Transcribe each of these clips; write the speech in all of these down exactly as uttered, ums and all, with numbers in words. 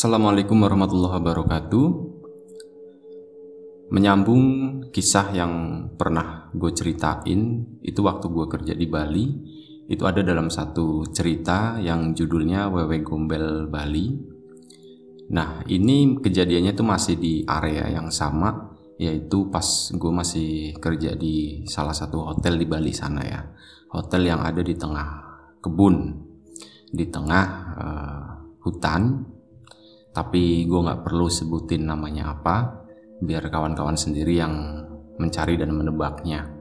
Assalamualaikum warahmatullahi wabarakatuh. Menyambung kisah yang pernah gue ceritain, itu waktu gue kerja di Bali. Itu ada dalam satu cerita yang judulnya Wewe Gombel Bali. Nah, ini kejadiannya tuh masih di area yang sama, yaitu pas gue masih kerja di salah satu hotel di Bali sana ya. Hotel yang ada di tengah kebun, di tengah uh, hutan. Tapi gue gak perlu sebutin namanya apa, biar kawan-kawan sendiri yang mencari dan menebaknya.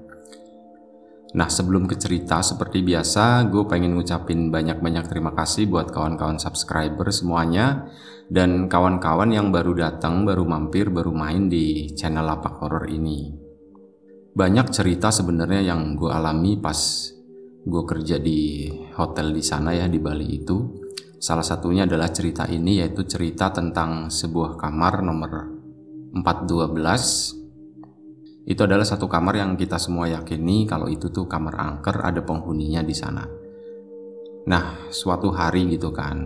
Nah, sebelum ke cerita, seperti biasa gue pengen ngucapin banyak-banyak terima kasih buat kawan-kawan subscriber semuanya, dan kawan-kawan yang baru datang, baru mampir, baru main di channel Lapak Horor ini. Banyak cerita sebenarnya yang gue alami pas gue kerja di hotel di sana ya, di Bali itu. Salah satunya adalah cerita ini, yaitu cerita tentang sebuah kamar nomor empat dua belas. Itu adalah satu kamar yang kita semua yakini kalau itu tuh kamar angker, ada penghuninya di sana. Nah, suatu hari gitu kan,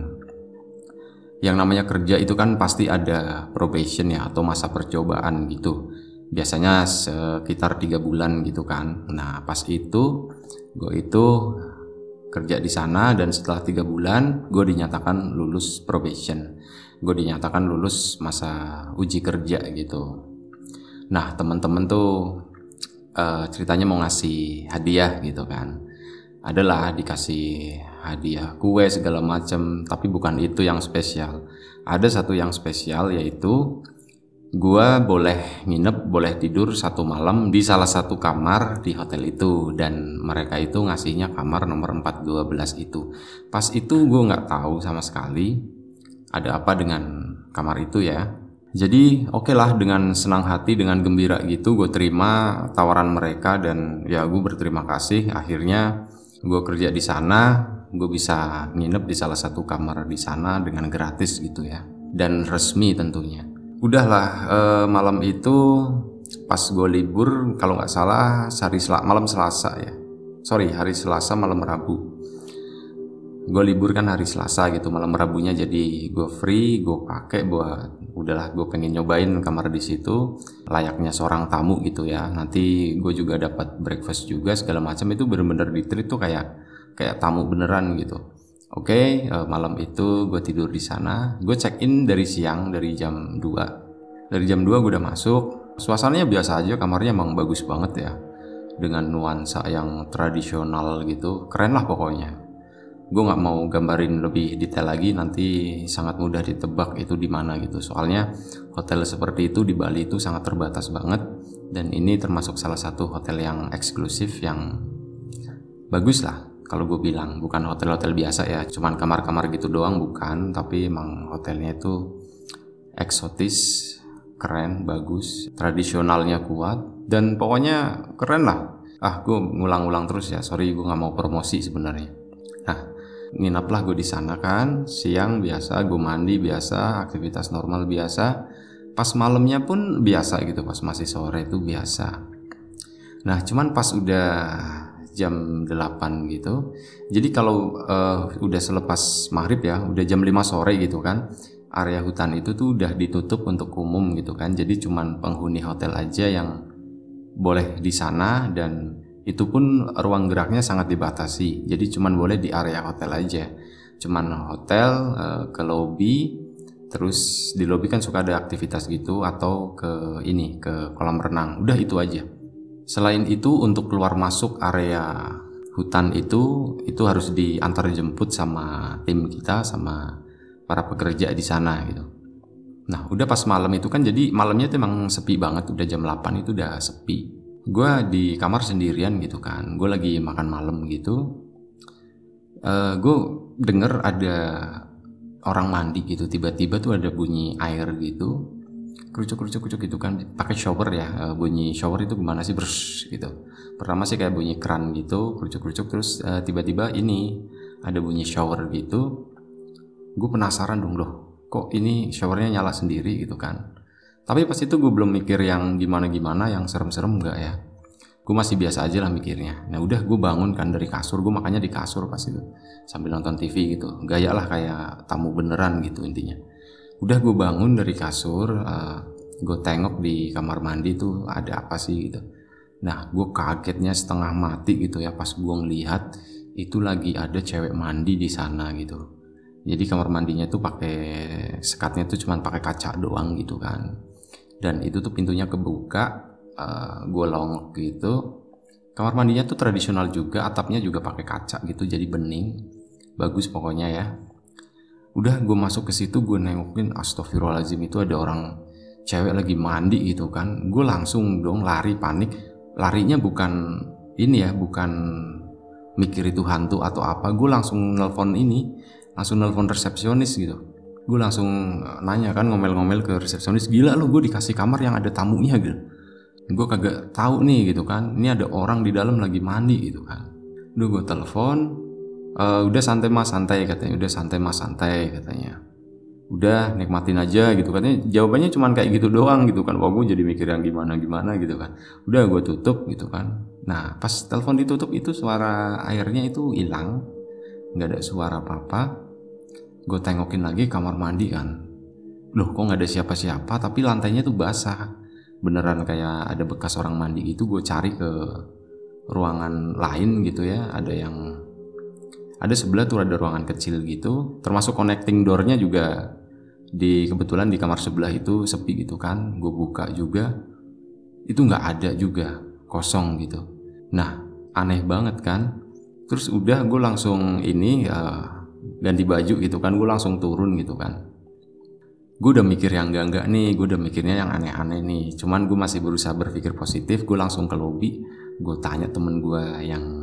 yang namanya kerja itu kan pasti ada probation ya, atau masa percobaan gitu. Biasanya sekitar tiga bulan gitu kan. Nah, pas itu gue itu kerja di sana, dan setelah tiga bulan gue dinyatakan lulus probation, gue dinyatakan lulus masa uji kerja gitu. Nah, temen-temen tuh uh, ceritanya mau ngasih hadiah gitu kan, adalah dikasih hadiah kue segala macem, tapi bukan itu yang spesial. Ada satu yang spesial, yaitu gue boleh nginep, boleh tidur satu malam di salah satu kamar di hotel itu, dan mereka itu ngasihnya kamar nomor empat dua belas itu. Pas itu gue nggak tahu sama sekali ada apa dengan kamar itu ya. Jadi oke lah, dengan senang hati, dengan gembira gitu gue terima tawaran mereka, dan ya gue berterima kasih. Akhirnya gue kerja di sana, gue bisa nginep di salah satu kamar di sana dengan gratis gitu ya, dan resmi tentunya. Udahlah, eh, malam itu pas gue libur, kalau nggak salah hari sel malam Selasa ya, sorry hari Selasa malam Rabu. Gue libur kan hari Selasa gitu, malam Rabunya jadi gue free, gue pakai buat udahlah gue pengen nyobain kamar di situ layaknya seorang tamu gitu ya. Nanti gue juga dapat breakfast juga segala macam, itu bener-bener di treat tuh kayak kayak tamu beneran gitu. Oke, okay, malam itu gue tidur di sana. Gue check in dari siang, dari jam dua. Dari jam dua gue udah masuk. Suasananya biasa aja, kamarnya emang bagus banget ya, dengan nuansa yang tradisional gitu. Keren lah pokoknya. Gue nggak mau gambarin lebih detail lagi, nanti sangat mudah ditebak itu di mana gitu. Soalnya hotel seperti itu di Bali itu sangat terbatas banget, dan ini termasuk salah satu hotel yang eksklusif, yang bagus lah. Kalau gue bilang, bukan hotel-hotel biasa ya, cuman kamar-kamar gitu doang, bukan. Tapi emang hotelnya itu eksotis, keren, bagus, tradisionalnya kuat, dan pokoknya keren lah. Ah, gue ngulang-ulang terus ya, sorry gue nggak mau promosi sebenarnya. Nah, nginaplah gue di sana kan, siang biasa, gue mandi biasa, aktivitas normal biasa. Pas malamnya pun biasa gitu, pas masih sore itu biasa. Nah, cuman pas udah jam delapan gitu. Jadi kalau uh, udah selepas maghrib ya, udah jam lima sore gitu kan, area hutan itu tuh udah ditutup untuk umum gitu kan. Jadi cuman penghuni hotel aja yang boleh di sana, dan itu pun ruang geraknya sangat dibatasi. Jadi cuman boleh di area hotel aja. Cuman hotel uh, ke lobby, terus di lobby kan suka ada aktivitas gitu, atau ke ini, ke kolam renang. Udah itu aja. Selain itu, untuk keluar masuk area hutan itu itu harus diantar jemput sama tim kita, sama para pekerja di sana gitu. Nah, udah pas malam itu kan, jadi malamnya tuh emang sepi banget, udah jam delapan itu udah sepi. Gue di kamar sendirian gitu kan, gue lagi makan malam gitu. Uh, gue denger ada orang mandi gitu, tiba-tiba tuh ada bunyi air gitu, kerucuk-kerucuk gitu kan, pakai shower ya. Bunyi shower itu gimana sih, bers gitu. Pertama sih kayak bunyi keran gitu, kerucuk-kerucuk, terus uh, tiba-tiba ini ada bunyi shower gitu. Gue penasaran dong, loh kok ini showernya nyala sendiri gitu kan. Tapi pas itu gue belum mikir yang gimana-gimana, yang serem-serem enggak ya. Gue masih biasa aja lah mikirnya. Nah udah, gue bangun kan dari kasur, gue makannya di kasur pas itu sambil nonton T V gitu, gaya lah kayak tamu beneran gitu intinya. Udah gue bangun dari kasur, uh, gue tengok di kamar mandi tuh ada apa sih gitu. Nah gue kagetnya setengah mati gitu ya pas gue ngelihat itu lagi ada cewek mandi di sana gitu. Jadi kamar mandinya tuh pakai sekatnya tuh cuman pakai kaca doang gitu kan. Dan itu tuh pintunya kebuka, uh, gue longok gitu. Kamar mandinya tuh tradisional juga, atapnya juga pakai kaca gitu, jadi bening, bagus pokoknya ya. Udah gue masuk ke situ, gue nengokin, astagfirullahaladzim itu ada orang cewek lagi mandi gitu kan. Gue langsung dong lari panik. Larinya bukan ini ya, bukan mikir itu hantu atau apa. Gue langsung nelpon ini, langsung nelpon resepsionis gitu. Gue langsung nanya kan, ngomel-ngomel ke resepsionis, gila lu gue dikasih kamar yang ada tamunya gitu. Gue kagak tahu nih gitu kan, ini ada orang di dalam lagi mandi gitu kan. Udah gue telepon. Uh, udah santai mas santai katanya, udah santai mas santai katanya, udah nikmatin aja gitu katanya. Jawabannya cuman kayak gitu doang gitu kan. Wah gue jadi mikir yang gimana gimana gitu kan. Udah gue tutup gitu kan. Nah pas telepon ditutup itu suara airnya itu hilang, nggak ada suara apa apa. Gue tengokin lagi kamar mandi kan, loh kok nggak ada siapa-siapa tapi lantainya tuh basah, beneran kayak ada bekas orang mandi gitu. Gue cari ke ruangan lain gitu ya, ada yang ada sebelah tuh ada ruangan kecil gitu, termasuk connecting doornya juga di kebetulan di kamar sebelah itu sepi gitu kan. Gue buka juga, itu nggak ada juga, kosong gitu. Nah aneh banget kan. Terus udah gue langsung ini uh, ganti baju gitu kan, gue langsung turun gitu kan. Gue udah mikir yang enggak-enggak nih, gue udah mikirnya yang aneh-aneh nih. Cuman gue masih berusaha berpikir positif. Gue langsung ke lobi, gue tanya temen gue yang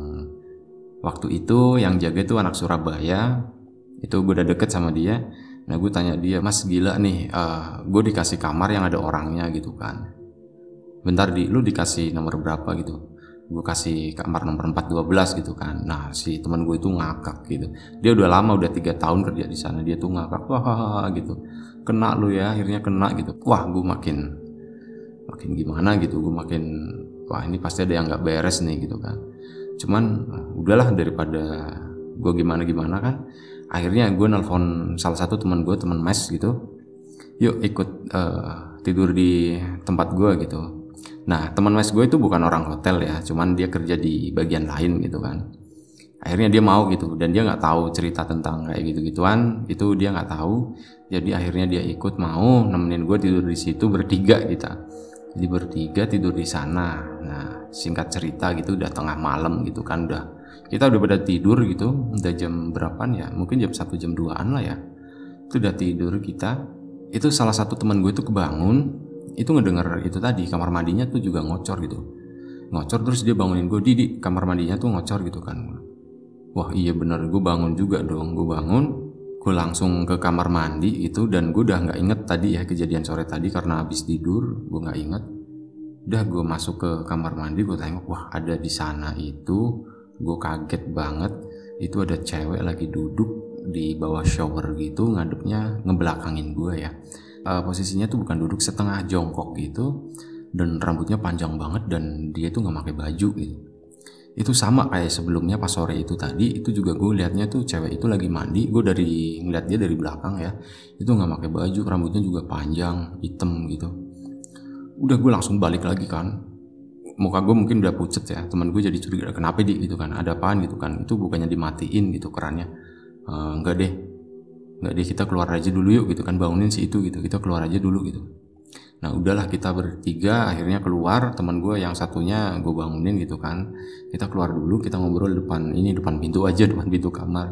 waktu itu yang jaga itu anak Surabaya, itu gue udah deket sama dia. Nah gue tanya dia, mas gila nih, uh, gue dikasih kamar yang ada orangnya gitu kan. Bentar di, lu dikasih nomor berapa gitu? Gue kasih kamar nomor empat dua belas gitu kan. Nah si teman gue itu ngakak gitu. Dia udah lama, udah tiga tahun kerja di sana. Dia tuh ngakak, wah gitu. Kena lu ya, akhirnya kena gitu. Wah gue makin makin gimana gitu. Gue makin, wah ini pasti ada yang gak beres nih gitu kan. Cuman udahlah daripada gue gimana-gimana kan. Akhirnya gue nelpon salah satu teman gue, teman mes gitu. Yuk ikut uh, tidur di tempat gue gitu. Nah teman mes gue itu bukan orang hotel ya, cuman dia kerja di bagian lain gitu kan. Akhirnya dia mau gitu, dan dia nggak tahu cerita tentang kayak gitu-gituan, itu dia nggak tahu. Jadi akhirnya dia ikut mau nemenin gue tidur di situ bertiga kita. Jadi bertiga tidur di sana. Nah singkat cerita gitu udah tengah malam gitu kan, udah kita udah pada tidur gitu, udah jam berapaan ya, mungkin jam satu jam duaan lah ya. Itu udah tidur kita. Itu salah satu teman gue itu kebangun, itu ngedenger itu tadi kamar mandinya tuh juga ngocor gitu, ngocor. Terus dia bangunin gue, di, di kamar mandinya tuh ngocor gitu kan. Wah iya bener, gue bangun juga dong. Gue bangun, gue langsung ke kamar mandi itu, dan gue udah nggak inget tadi ya kejadian sore tadi karena habis tidur, gue nggak inget. Udah gue masuk ke kamar mandi, gue tengok, wah ada di sana itu. Gue kaget banget, itu ada cewek lagi duduk di bawah shower gitu, ngadepnya ngebelakangin gue ya. Uh, posisinya tuh bukan duduk, setengah jongkok gitu, dan rambutnya panjang banget, dan dia tuh nggak pakai baju gitu. Itu sama kayak sebelumnya pas sore itu tadi, itu juga gue liatnya tuh cewek itu lagi mandi. Gue dari ngeliat dia dari belakang ya, itu nggak pakai baju, rambutnya juga panjang, hitam gitu. Udah gue langsung balik lagi kan, muka gue mungkin udah pucet ya. Teman gue jadi curiga, kenapa di gitu kan, ada apaan gitu kan. Itu bukannya dimatiin gitu kerannya. E, enggak deh, enggak deh, kita keluar aja dulu yuk gitu kan, bangunin si itu gitu, kita keluar aja dulu gitu. Nah udahlah kita bertiga akhirnya keluar. Teman gue yang satunya gue bangunin gitu kan, kita keluar dulu, kita ngobrol depan ini, depan pintu aja, depan pintu kamar.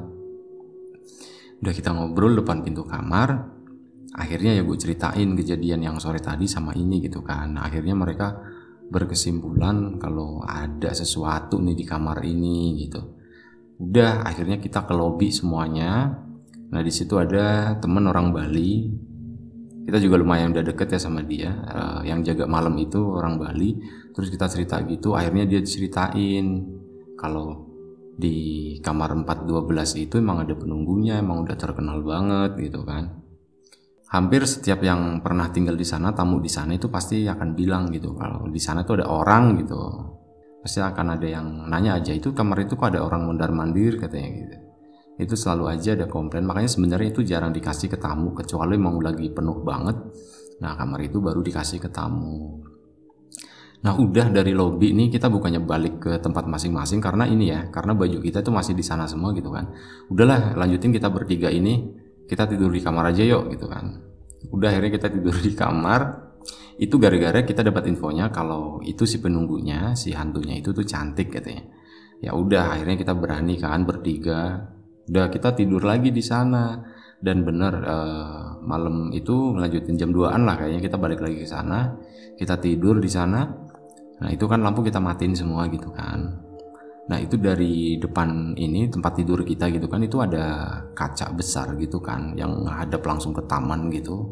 Udah kita ngobrol depan pintu kamar. Akhirnya ya gue ceritain kejadian yang sore tadi sama ini gitu kan. Nah, akhirnya mereka berkesimpulan kalau ada sesuatu nih di kamar ini gitu. Udah akhirnya kita ke lobi semuanya. Nah di situ ada temen orang Bali. Kita juga lumayan udah deket ya sama dia. Uh, yang jaga malam itu orang Bali. Terus kita cerita gitu. Akhirnya dia ceritain kalau di kamar empat dua belas itu emang ada penunggunya, emang udah terkenal banget gitu kan. Hampir setiap yang pernah tinggal di sana, tamu di sana itu pasti akan bilang gitu kalau di sana tuh ada orang gitu. Pasti akan ada yang nanya aja, itu kamar itu kok ada orang mondar-mandir katanya gitu. itu selalu aja ada komplain. Makanya sebenarnya itu jarang dikasih ke tamu, kecuali mau lagi penuh banget. Nah kamar itu baru dikasih ke tamu. Nah udah dari lobby nih kita bukannya balik ke tempat masing-masing karena ini ya, karena baju kita tuh masih di sana semua gitu kan. Udahlah lanjutin kita bertiga ini, kita tidur di kamar aja yuk gitu kan. Udah akhirnya kita tidur di kamar. Itu gara-gara kita dapat infonya kalau itu si penunggunya, si hantunya itu tuh cantik katanya. Ya udah akhirnya kita berani kan bertiga. Udah kita tidur lagi di sana. Dan bener eh, malam itu ngelanjutin jam duaan lah kayaknya kita balik lagi ke sana. Kita tidur di sana. Nah itu kan lampu kita matiin semua gitu kan. Nah itu dari depan ini tempat tidur kita gitu kan, itu ada kaca besar gitu kan yang ngadep langsung ke taman gitu.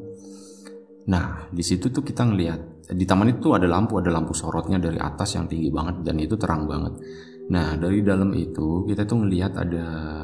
Nah di situ tuh kita ngelihat di taman itu ada lampu, ada lampu sorotnya dari atas yang tinggi banget dan itu terang banget. Nah dari dalam itu kita tuh ngelihat ada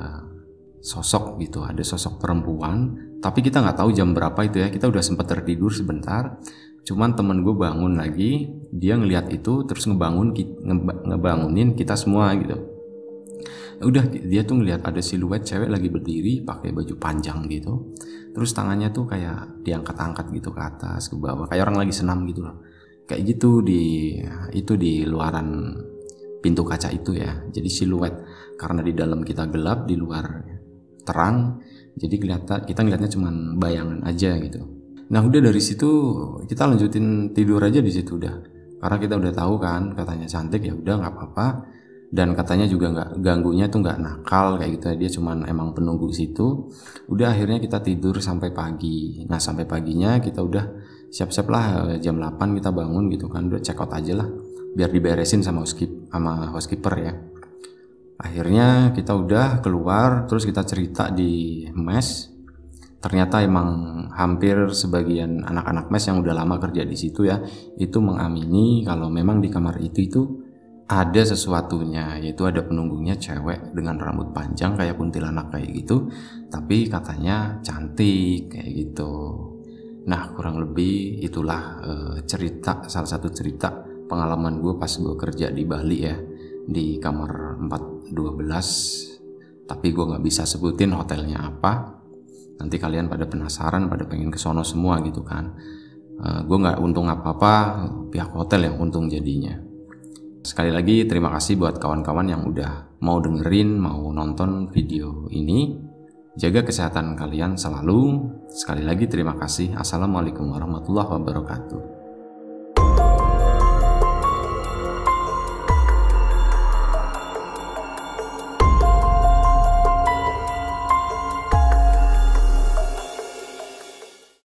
sosok gitu, ada sosok perempuan. Tapi kita nggak tahu jam berapa itu ya, kita udah sempat tertidur sebentar. Cuman temen gue bangun lagi, dia ngelihat itu terus ngebangun ngebangunin kita semua gitu. Udah dia tuh ngelihat ada siluet cewek lagi berdiri pakai baju panjang gitu. Terus tangannya tuh kayak diangkat-angkat gitu ke atas ke bawah, kayak orang lagi senam gitu loh. Kayak gitu di itu di luaran pintu kaca itu ya. Jadi siluet, karena di dalam kita gelap, di luar terang. Jadi kelihatan kita ngelihatnya cuman bayangan aja gitu. Nah udah dari situ kita lanjutin tidur aja di situ udah, karena kita udah tahu kan katanya cantik, ya udah nggak apa-apa. Dan katanya juga nggak ganggunya tuh nggak nakal kayak gitu, dia cuman emang penunggu situ. Udah akhirnya kita tidur sampai pagi. Nah sampai paginya kita udah siap-siap lah, jam delapan kita bangun gitu kan, udah check out aja lah biar diberesin sama housekeeper, sama housekeeper ya. Akhirnya kita udah keluar, terus kita cerita di mes. Ternyata emang hampir sebagian anak-anak mes yang udah lama kerja di situ ya, itu mengamini kalau memang di kamar itu itu ada sesuatunya, yaitu ada penunggunya cewek dengan rambut panjang kayak kuntilanak kayak gitu, tapi katanya cantik kayak gitu. Nah kurang lebih itulah e, cerita, salah satu cerita pengalaman gue pas gue kerja di Bali ya, di kamar empat dua belas. Tapi gue nggak bisa sebutin hotelnya apa. Nanti kalian pada penasaran, pada pengen ke sono semua gitu kan. Uh, gue nggak untung apa-apa, pihak hotel yang untung jadinya. Sekali lagi terima kasih buat kawan-kawan yang udah mau dengerin, mau nonton video ini. Jaga kesehatan kalian selalu. Sekali lagi terima kasih. Assalamualaikum warahmatullahi wabarakatuh.